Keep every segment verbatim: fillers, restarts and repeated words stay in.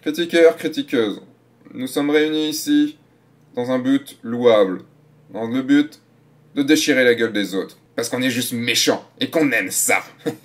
Critiqueurs, critiqueuses, nous sommes réunis ici dans un but louable, dans le but de déchirer la gueule des autres. Parce qu'on est juste méchants et qu'on aime ça.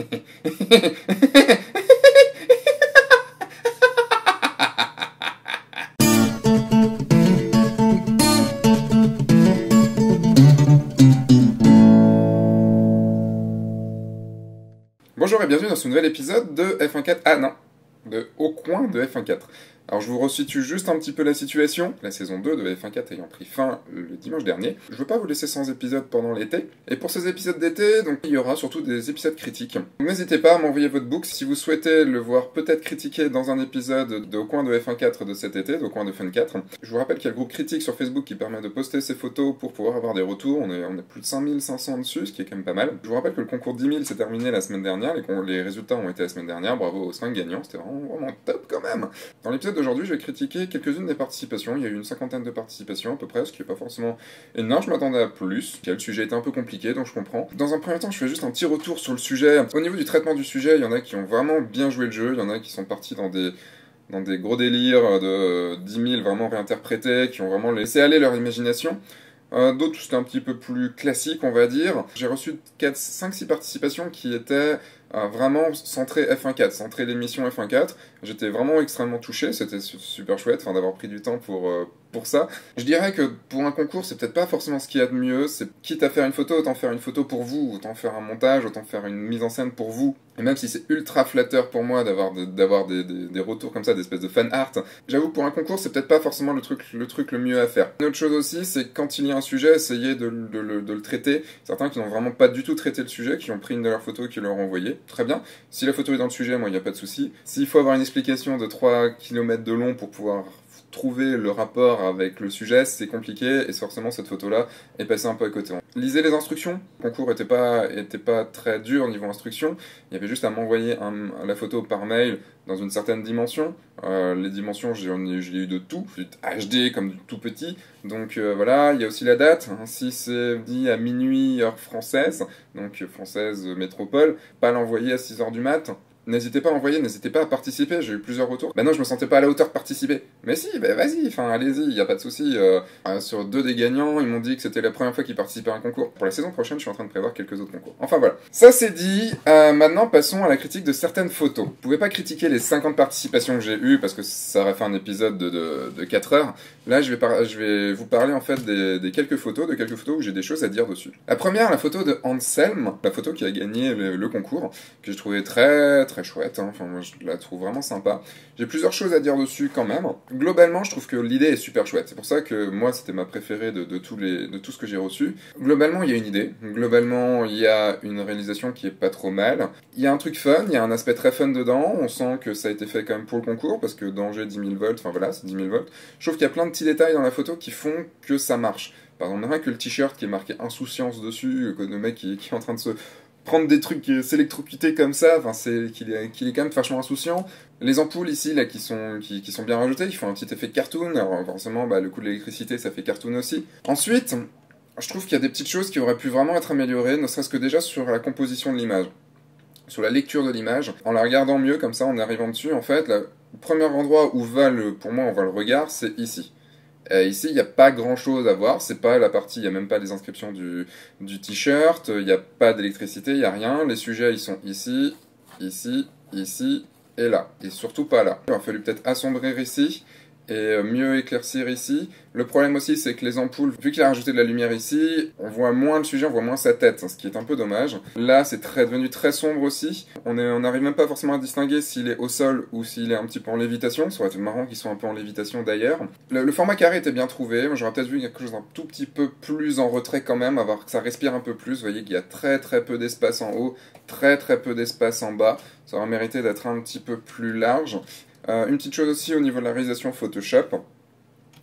Bonjour et bienvenue dans ce nouvel épisode de F un point quatre. Ah non, de Au coin de F un point quatre. Alors je vous resitue juste un petit peu la situation, la saison deux de F un point quatre ayant pris fin le dimanche dernier. Je ne veux pas vous laisser sans épisode pendant l'été. Et pour ces épisodes d'été, donc il y aura surtout des épisodes critiques. N'hésitez pas à m'envoyer votre book si vous souhaitez le voir peut-être critiqué dans un épisode de Au coin de F un point quatre de cet été, de Au coin de Fun quatre. Je vous rappelle qu'il y a le groupe critique sur Facebook qui permet de poster ses photos pour pouvoir avoir des retours. On est, on est plus de cinq mille cinq cents dessus, ce qui est quand même pas mal. Je vous rappelle que le concours dix mille s'est terminé la semaine dernière, les, les résultats ont été la semaine dernière. Bravo aux cinq gagnants, c'était vraiment, vraiment top quand même. Dans l'épisode d'aujourd'hui, je vais critiquer quelques-unes des participations. Il y a eu une cinquantaine de participations à peu près, ce qui n'est pas forcément énorme, je m'attendais à plus. Le sujet était un peu compliqué, donc je comprends. Dans un premier temps, je fais juste un petit retour sur le sujet. Au niveau du traitement du sujet, il y en a qui ont vraiment bien joué le jeu, il y en a qui sont partis dans des... dans des gros délires de dix mille vraiment réinterprétés, qui ont vraiment laissé aller leur imagination. Euh, D'autres, c'était un petit peu plus classique, on va dire. J'ai reçu cinq six participations qui étaient euh, vraiment centrées F un point quatre, centrées l'émission F un point quatre. J'étais vraiment extrêmement touché, c'était super chouette d'avoir pris du temps pour, euh, pour ça. Je dirais que pour un concours, c'est peut-être pas forcément ce qu'il y a de mieux. C'est quitte à faire une photo, autant faire une photo pour vous, autant faire un montage, autant faire une mise en scène pour vous. Et même si c'est ultra flatteur pour moi d'avoir de, d'avoir des, des, des retours comme ça, des espèces de fan art, j'avoue pour un concours, c'est peut-être pas forcément le truc, le truc le mieux à faire. Une autre chose aussi, c'est quand il y a un sujet, essayer de, de, de, de le traiter. Certains qui n'ont vraiment pas du tout traité le sujet, qui ont pris une de leurs photos et qui leur ont envoyé. Très bien. Si la photo est dans le sujet, moi, il n'y a pas de souci. S'il faut avoir une explication de trois kilomètres de long pour pouvoir trouver le rapport avec le sujet, c'est compliqué, et forcément cette photo-là est passée un peu à côté. Lisez les instructions, le concours était pas, était pas très dur au niveau instruction, il y avait juste à m'envoyer la photo par mail dans une certaine dimension. Euh, les dimensions, j'ai eu de tout, du H D comme du tout petit, donc euh, voilà, il y a aussi la date, hein, si c'est dit à minuit heure française, donc française métropole, pas l'envoyer à six heures du mat'. N'hésitez pas à envoyer, n'hésitez pas à participer, j'ai eu plusieurs retours. Bah non, je me sentais pas à la hauteur de participer. Mais si, bah vas-y, enfin allez-y, y a pas de souci. Euh, euh, sur deux des gagnants, ils m'ont dit que c'était la première fois qu'ils participaient à un concours. Pour la saison prochaine, je suis en train de prévoir quelques autres concours. Enfin voilà. Ça c'est dit, euh, maintenant passons à la critique de certaines photos. Vous pouvez pas critiquer les cinquante participations que j'ai eues, parce que ça aurait fait un épisode de, de, de quatre heures. Là, je vais, par je vais vous parler en fait des, des quelques photos, de quelques photos où j'ai des choses à dire dessus. La première, la photo de Anselme, la photo qui a gagné le, le concours, que je trouvais très très chouette, hein. Enfin moi je la trouve vraiment sympa. J'ai plusieurs choses à dire dessus quand même. Globalement je trouve que l'idée est super chouette, c'est pour ça que moi c'était ma préférée de, de, tous les, de tout ce que j'ai reçu. Globalement il y a une idée, globalement il y a une réalisation qui est pas trop mal. Il y a un truc fun, il y a un aspect très fun dedans, on sent que ça a été fait quand même pour le concours, parce que danger dix mille volts, enfin voilà c'est dix mille volts. Je trouve qu'il y a plein de petits détails dans la photo qui font que ça marche. Par exemple, rien que le t-shirt qui est marqué insouciance dessus, que le mec qui, qui est en train de se prendre des trucs, s'électrocuter comme ça, enfin c'est qu'il est, qu'il est quand même vachement insouciant. Les ampoules ici là qui sont, qui, qui sont bien rajoutées, ils font un petit effet cartoon, alors forcément bah, le coup de l'électricité ça fait cartoon aussi. Ensuite, je trouve qu'il y a des petites choses qui auraient pu vraiment être améliorées, ne serait-ce que déjà sur la composition de l'image, sur la lecture de l'image, en la regardant mieux comme ça, en arrivant dessus, en fait, là, le premier endroit où va le, pour moi on voit le regard, c'est ici. Euh, ici, il n'y a pas grand chose à voir, c'est pas la partie, il n'y a même pas les inscriptions du, du t-shirt, il n'y a pas d'électricité, il n'y a rien, les sujets ils sont ici, ici, ici et là, et surtout pas là. Il aurait fallu peut-être assombrir ici, et mieux éclaircir ici. Le problème aussi, c'est que les ampoules, vu qu'il a rajouté de la lumière ici, on voit moins le sujet, on voit moins sa tête, ce qui est un peu dommage. Là, c'est très, devenu très sombre aussi. On n'arrive même pas forcément à distinguer s'il est au sol ou s'il est un petit peu en lévitation. Ça aurait été marrant qu'il soit un peu en lévitation d'ailleurs. Le, le format carré était bien trouvé. J'aurais peut-être vu quelque chose d'un tout petit peu plus en retrait quand même, avoir que ça respire un peu plus. Vous voyez qu'il y a très très peu d'espace en haut, très très peu d'espace en bas. Ça aurait mérité d'être un petit peu plus large. Euh, une petite chose aussi au niveau de la réalisation Photoshop.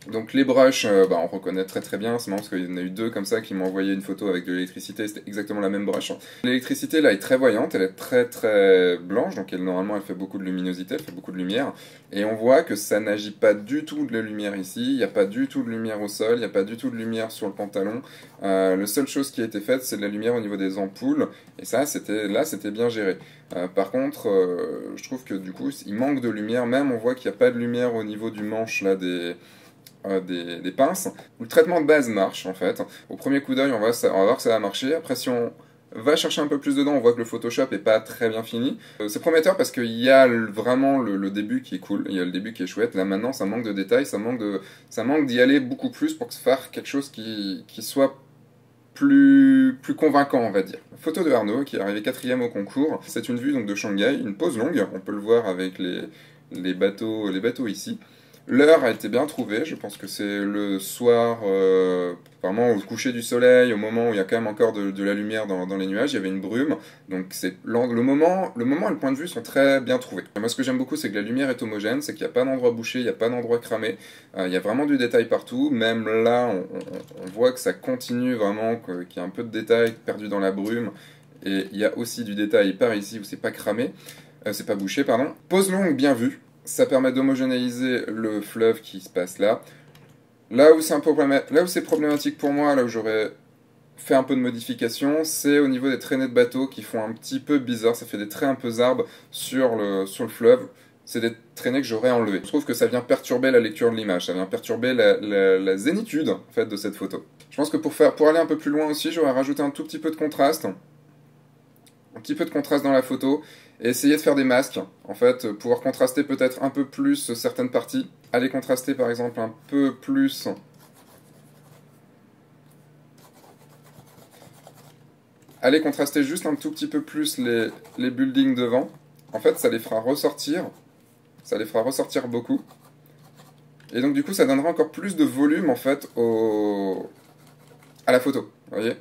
Donc les brushes, euh, bah, on reconnaît très très bien, c'est marrant parce qu'il y en a eu deux comme ça qui m'ont envoyé une photo avec de l'électricité, c'était exactement la même brush. L'électricité là est très voyante, elle est très très blanche, donc elle, normalement elle fait beaucoup de luminosité, elle fait beaucoup de lumière, et on voit que ça n'agit pas du tout de la lumière ici, il n'y a pas du tout de lumière au sol, il n'y a pas du tout de lumière sur le pantalon, euh, la seule chose qui a été faite c'est de la lumière au niveau des ampoules, et ça c'était là c'était bien géré. Euh, par contre, euh, je trouve que du coup il manque de lumière, même on voit qu'il n'y a pas de lumière au niveau du manche là des... Euh, des, des pinces. Le traitement de base marche en fait. Au premier coup d'œil, on, va, on va voir que ça va marcher. Après, si on va chercher un peu plus dedans, on voit que le Photoshop est pas très bien fini. Euh, c'est prometteur parce qu'il y a le, vraiment le, le début qui est cool, il y a le début qui est chouette. Là maintenant, ça manque de détails, ça manque de, ça manque d'y aller beaucoup plus pour faire quelque chose qui, qui soit plus, plus convaincant, on va dire. Photo de Arnaud, qui est arrivé quatrième au concours. C'est une vue donc de Shanghai, une pose longue. On peut le voir avec les, les bateaux, les bateaux ici. L'heure a été bien trouvée, je pense que c'est le soir, euh, vraiment au coucher du soleil, au moment où il y a quand même encore de, de la lumière dans, dans les nuages, il y avait une brume, donc c'est le moment, le moment et le point de vue sont très bien trouvés. Et moi ce que j'aime beaucoup c'est que la lumière est homogène, c'est qu'il n'y a pas d'endroit bouché, il n'y a pas d'endroit cramé, euh, il y a vraiment du détail partout, même là on, on, on voit que ça continue vraiment, qu'il y a un peu de détail perdu dans la brume, et il y a aussi du détail par ici où c'est pas cramé, euh, c'est pas bouché, pardon. Pose longue bien vue. Ça permet d'homogénéiser le fleuve qui se passe là. Là où c'est un peu là où c'est problématique pour moi, là où j'aurais fait un peu de modification, c'est au niveau des traînées de bateaux qui font un petit peu bizarre. Ça fait des traits un peu zarbes sur le, sur le fleuve. C'est des traînées que j'aurais enlevées. Je trouve que ça vient perturber la lecture de l'image, ça vient perturber la, la, la zénitude en fait, de cette photo. Je pense que pour, faire, pour aller un peu plus loin aussi, j'aurais rajouté un tout petit peu de contraste. Un petit peu de contraste dans la photo et essayer de faire des masques, en fait, pouvoir contraster peut-être un peu plus certaines parties, aller contraster par exemple un peu plus aller contraster juste un tout petit peu plus les, les buildings devant, en fait ça les fera ressortir, ça les fera ressortir beaucoup, et donc du coup ça donnera encore plus de volume en fait au... à la photo, vous voyez.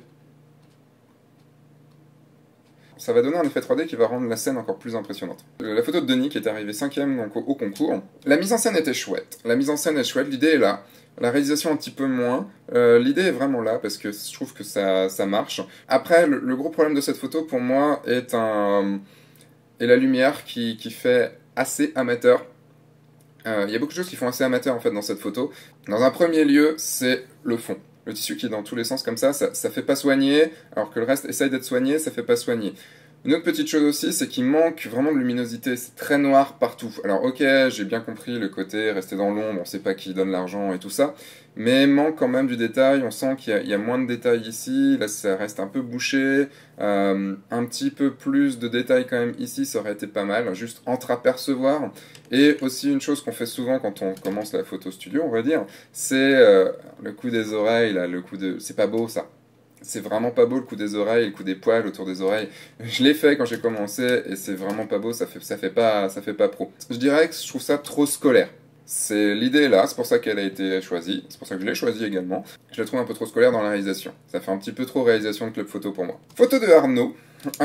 Ça va donner un effet trois D qui va rendre la scène encore plus impressionnante. La photo de Denis qui est arrivé cinquième donc, au, au concours. La mise en scène était chouette. La mise en scène est chouette, l'idée est là. La réalisation un petit peu moins. Euh, l'idée est vraiment là parce que je trouve que ça, ça marche. Après, le, le gros problème de cette photo pour moi est, un, est la lumière qui, qui fait assez amateur. Il euh, y a beaucoup de choses qui font assez amateur en fait dans cette photo. Dans un premier lieu, c'est le fond. Le tissu qui est dans tous les sens comme ça, ça, ça fait pas soigner, alors que le reste essaye d'être soigné, ça fait pas soigner. Une autre petite chose aussi, c'est qu'il manque vraiment de luminosité, c'est très noir partout. Alors ok, j'ai bien compris le côté rester dans l'ombre, on sait pas qui donne l'argent et tout ça, mais manque quand même du détail, on sent qu'il y, y a moins de détails ici, là ça reste un peu bouché, euh, un petit peu plus de détails quand même ici, ça aurait été pas mal, juste entre-apercevoir. Et aussi une chose qu'on fait souvent quand on commence la photo studio, on va dire, c'est euh, le coup des oreilles, là, le coup de... C'est pas beau ça. C'est vraiment pas beau le coup des oreilles, le coup des poils autour des oreilles. Je l'ai fait quand j'ai commencé et c'est vraiment pas beau, ça fait, ça fait pas, ça fait pas pro. Je dirais que je trouve ça trop scolaire. C'est l'idée est là, c'est pour ça qu'elle a été choisie, c'est pour ça que je l'ai choisie également. Je la trouve un peu trop scolaire dans la réalisation. Ça fait un petit peu trop réalisation de club photo pour moi. Photo de Arnaud.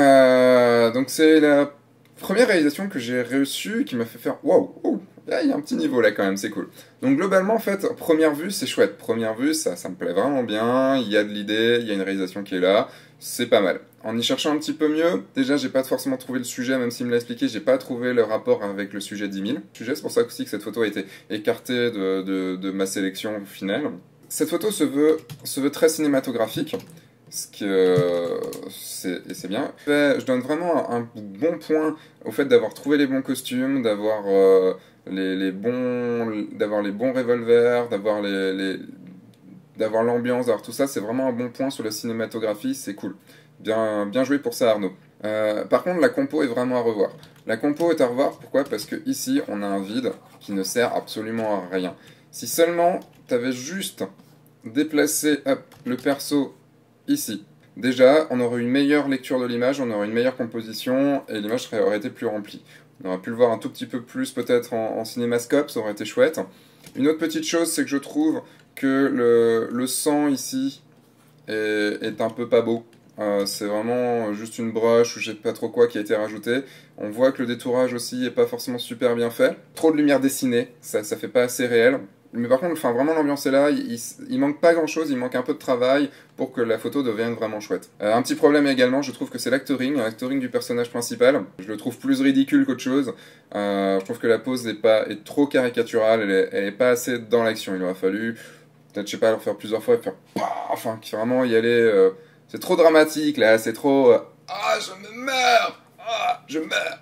Euh, donc c'est la première réalisation que j'ai reçue qui m'a fait faire waouh, wow, il y a un petit niveau là quand même, c'est cool. Donc globalement en fait, première vue c'est chouette, première vue ça, ça me plaît vraiment bien, il y a de l'idée, il y a une réalisation qui est là, c'est pas mal. En y cherchant un petit peu mieux, déjà j'ai pas forcément trouvé le sujet, même s'il me l'a expliqué, j'ai pas trouvé le rapport avec le sujet dix mille. Sujet, c'est pour ça aussi que cette photo a été écartée de, de, de ma sélection finale. Cette photo se veut, se veut très cinématographique. Ce que c'est bien. Je donne vraiment un bon point au fait d'avoir trouvé les bons costumes, d'avoir euh, les, les bons, d'avoir les bons revolvers, d'avoir les, les d'avoir l'ambiance, d'avoir tout ça. C'est vraiment un bon point sur la cinématographie. C'est cool. Bien, bien joué pour ça, Arnaud. Euh, par contre, la compo est vraiment à revoir. La compo est à revoir. Pourquoi? Parce que ici, on a un vide qui ne sert absolument à rien. Si seulement tu avais juste déplacé hop, le perso ici. Déjà, on aurait une meilleure lecture de l'image, on aurait une meilleure composition, et l'image aurait été plus remplie. On aurait pu le voir un tout petit peu plus peut-être en, en cinémascope, ça aurait été chouette. Une autre petite chose, c'est que je trouve que le, le sang ici est, est un peu pas beau. Euh, c'est vraiment juste une broche ou je sais pas trop quoi qui a été rajouté. On voit que le détourage aussi est pas forcément super bien fait. Trop de lumière dessinée, ça, ça fait pas assez réel. Mais par contre, enfin, vraiment l'ambiance est là, il, il, il manque pas grand chose, il manque un peu de travail pour que la photo devienne vraiment chouette. Euh, un petit problème également, je trouve que c'est l'actoring, l'actoring du personnage principal. Je le trouve plus ridicule qu'autre chose. Euh, je trouve que la pose est, pas, est trop caricaturale, elle est, elle est pas assez dans l'action. Il aurait fallu, peut-être, je sais pas, le faire plusieurs fois et faire pah, enfin, vraiment y aller. Euh, c'est trop dramatique là, c'est trop. Euh, ah, je me meurs! Ah, je meurs!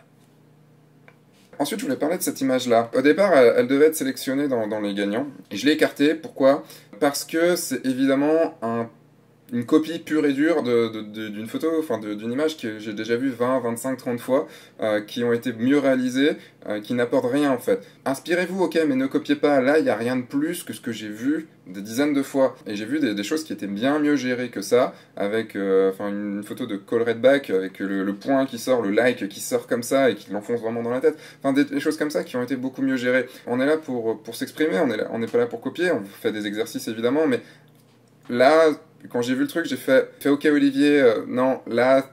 Ensuite, je voulais parler de cette image-là. Au départ, elle, elle devait être sélectionnée dans, dans les gagnants. Et je l'ai écartée. Pourquoi? Parce que c'est évidemment un, une copie pure et dure de, de, de, d'une photo, enfin d'une image que j'ai déjà vue vingt, vingt-cinq, trente fois, euh, qui ont été mieux réalisées, euh, qui n'apportent rien en fait. Inspirez-vous, ok, mais ne copiez pas. Là, il n'y a rien de plus que ce que j'ai vu des dizaines de fois. Et j'ai vu des, des choses qui étaient bien mieux gérées que ça, avec euh, enfin, une, une photo de Call Redback, avec le, le point qui sort, le like qui sort comme ça et qui l'enfonce vraiment dans la tête. Enfin, des, des choses comme ça qui ont été beaucoup mieux gérées. On est là pour, pour s'exprimer, on est là, on n'est pas là pour copier, on fait des exercices évidemment, mais là, quand j'ai vu le truc, j'ai fait, fait ok Olivier, euh, non, là,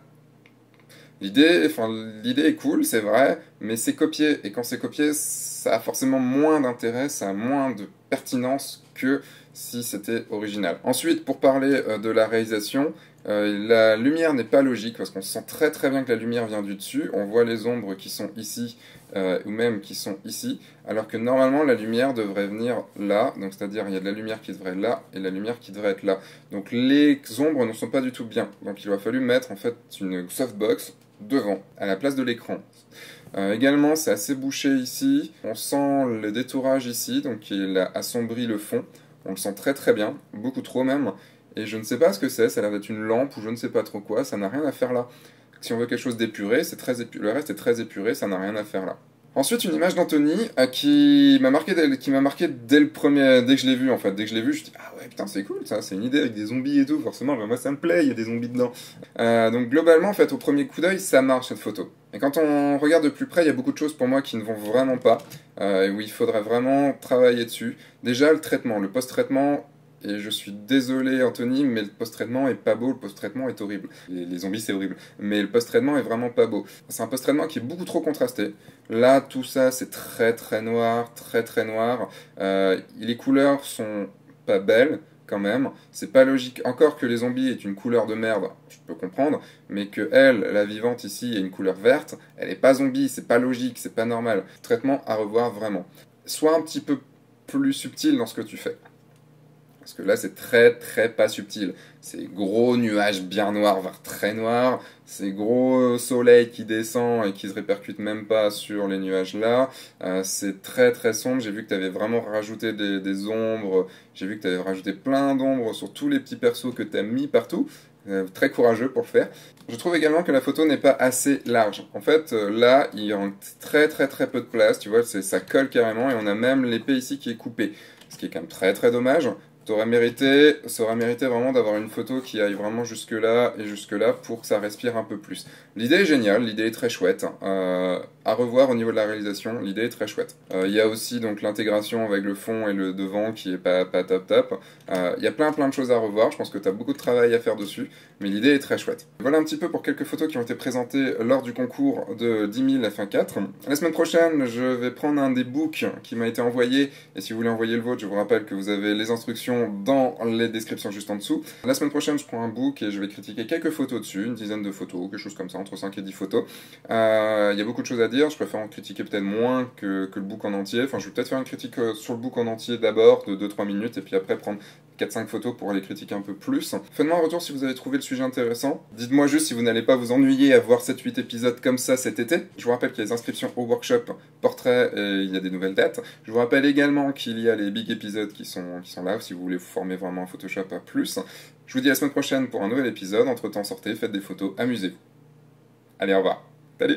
l'idée, enfin, l'idée est cool, c'est vrai, mais c'est copié, et quand c'est copié, ça a forcément moins d'intérêt, ça a moins de pertinence que si c'était original. Ensuite, pour parler euh, de la réalisation, euh, la lumière n'est pas logique, parce qu'on sent très très bien que la lumière vient du dessus, on voit les ombres qui sont ici, euh, ou même qui sont ici, alors que normalement la lumière devrait venir là, donc c'est-à-dire il y a de la lumière qui devrait être là, et la lumière qui devrait être là. Donc les ombres ne sont pas du tout bien, donc il a fallu mettre en fait une softbox devant, à la place de l'écran. Euh, également, c'est assez bouché ici, on sent le détourage ici, donc il a assombri le fond, on le sent très très bien, beaucoup trop même, et je ne sais pas ce que c'est, ça a l'air d'être une lampe ou je ne sais pas trop quoi, ça n'a rien à faire là. Si on veut quelque chose d'épuré, c'est très épu... le reste est très épuré, ça n'a rien à faire là. Ensuite, une image d'Anthony euh, qui m'a marqué, dès, qui m'a marqué dès le premier, dès que je l'ai vu en fait. Dès que je l'ai vu, je dis ah ouais putain c'est cool ça, c'est une idée avec des zombies et tout. Forcément, bah, moi ça me plaît, il y a des zombies dedans. Euh, donc globalement en fait, au premier coup d'œil, ça marche cette photo. Et quand on regarde de plus près, il y a beaucoup de choses pour moi qui ne vont vraiment pas, euh, et où il faudrait vraiment travailler dessus. Déjà le traitement, le post-traitement. Et je suis désolé Anthony, mais le post-traitement est pas beau, le post-traitement est horrible. Les, les zombies c'est horrible, mais le post-traitement est vraiment pas beau. C'est un post-traitement qui est beaucoup trop contrasté. Là, tout ça c'est très très noir, très très noir. Euh, les couleurs sont pas belles quand même. C'est pas logique. Encore que les zombies aient une couleur de merde, je peux comprendre, mais que elle, la vivante ici, ait une couleur verte, elle est pas zombie, c'est pas logique, c'est pas normal. Traitement à revoir vraiment. Sois un petit peu plus subtil dans ce que tu fais. Parce que là, c'est très très pas subtil. C'est gros nuages bien noirs, voire très noirs. C'est gros soleil qui descend et qui se répercute même pas sur les nuages là. Euh, c'est très très sombre. J'ai vu que tu avais vraiment rajouté des, des ombres. J'ai vu que tu avais rajouté plein d'ombres sur tous les petits persos que tu as mis partout. Euh, très courageux pour le faire. Je trouve également que la photo n'est pas assez large. En fait, euh, là, il y a très très très peu de place. Tu vois, ça colle carrément et on a même l'épée ici qui est coupée. Ce qui est quand même très très dommage. T'aurais mérité, ça aurait mérité vraiment d'avoir une photo qui aille vraiment jusque là et jusque là pour que ça respire un peu plus. L'idée est géniale, l'idée est très chouette. Euh, à revoir au niveau de la réalisation, l'idée est très chouette. Il euh, y a aussi donc l'intégration avec le fond et le devant qui est pas, pas top top. Il euh, y a plein plein de choses à revoir, je pense que tu as beaucoup de travail à faire dessus, mais l'idée est très chouette. Voilà un petit peu pour quelques photos qui ont été présentées lors du concours de dix mille F un quatre. La semaine prochaine, je vais prendre un des books qui m'a été envoyé, et si vous voulez envoyer le vôtre, je vous rappelle que vous avez les instructions dans les descriptions juste en dessous. La semaine prochaine, je prends un book et je vais critiquer quelques photos dessus, une dizaine de photos, quelque chose comme ça, entre cinq et dix photos. Il euh, y a beaucoup de choses à dire, je préfère en critiquer peut-être moins que, que le book en entier. Enfin, je vais peut-être faire une critique sur le book en entier d'abord, de deux trois minutes, et puis après prendre quatre cinq photos pour aller critiquer un peu plus. Faites-moi un retour si vous avez trouvé le sujet intéressant. Dites-moi juste si vous n'allez pas vous ennuyer à voir sept huit épisodes comme ça cet été. Je vous rappelle qu'il y a les inscriptions au workshop portrait et il y a des nouvelles dates. Je vous rappelle également qu'il y a les big épisodes qui sont, qui sont là, si vous voulez vous former vraiment en Photoshop à plus. Je vous dis à la semaine prochaine pour un nouvel épisode. Entre temps, sortez, faites des photos, amusez-vous. Allez, au revoir. Salut!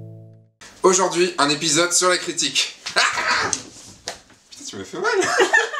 Aujourd'hui, un épisode sur la critique. Putain, tu me fais mal.